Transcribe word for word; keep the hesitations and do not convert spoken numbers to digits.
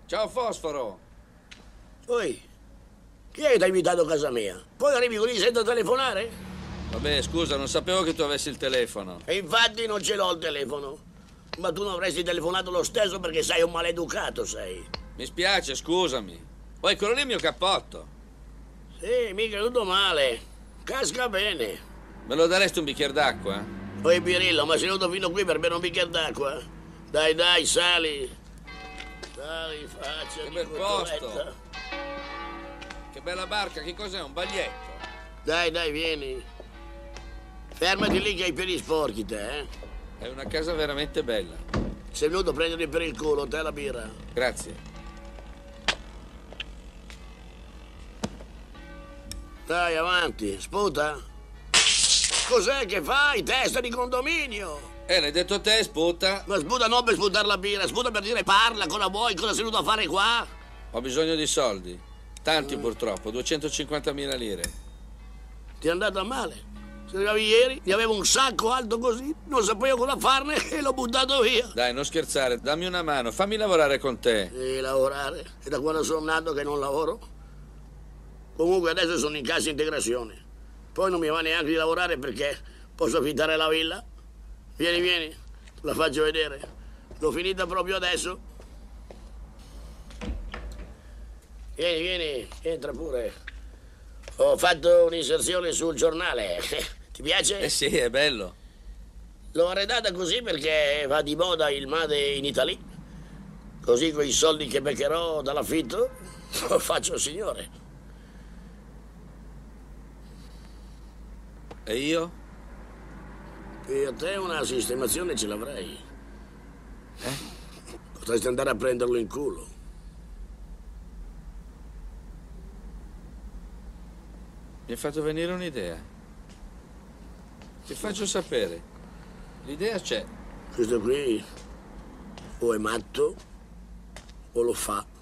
Ciao Fosforo. Poi, chi è che ti ha invitato a casa mia? Poi arrivi così senza telefonare? Vabbè, scusa, non sapevo che tu avessi il telefono. E infatti non ce l'ho il telefono. Ma tu non avresti telefonato lo stesso perché sei un maleducato, sei. Mi spiace, scusami. Poi quello lì è il mio cappotto. Sì, mica tutto male. Casca bene. Me lo daresti un bicchiere d'acqua? Poi Pirillo, ma sei venuto fino qui per bere un bicchiere d'acqua? Dai, dai, sali. Sali, faccia Che di bel posto. cotoletta. Che bella barca, che cos'è? Un baglietto? Dai, dai, vieni. Fermati lì che hai i piedi sporchi, te, eh? È una casa veramente bella. Sei venuto a prendermi per il culo, te la birra. Grazie. Dai, avanti, sputa. Cos'è che fai, testa di condominio? Eh, l'hai detto te, sputa. Ma sputa non per sputare la birra, sputa per dire parla, cosa vuoi, cosa sei venuto a fare qua? Ho bisogno di soldi. Tanti purtroppo, duecentocinquantamila lire. Ti è andata male. Se arrivavi ieri, ne avevo un sacco alto così, non sapevo cosa farne e l'ho buttato via. Dai, non scherzare, dammi una mano, fammi lavorare con te. E lavorare? E da quando sono nato che non lavoro? Comunque adesso sono in cassa integrazione. Poi non mi va neanche di lavorare perché posso affittare la villa. Vieni, vieni, te la faccio vedere. L'ho finita proprio adesso. Vieni, vieni, entra pure. Ho fatto un'inserzione sul giornale. Ti piace? Eh sì, è bello. L'ho arredata così perché va di moda il Made in Italy. Così con i soldi che beccherò dall'affitto lo faccio il signore. E io? E a te una sistemazione ce l'avrei. Eh? Potresti andare a prenderlo in culo. Mi hai fatto venire un'idea. Ti faccio sapere. L'idea c'è. Questo qui o è matto o lo fa.